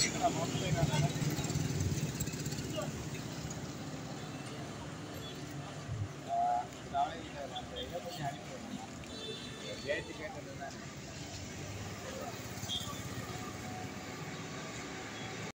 நாளைக்கு அந்த இதை கொஞ்சம் அனுப்பி விடுங்க. கேட்டு கேட்டது தானே.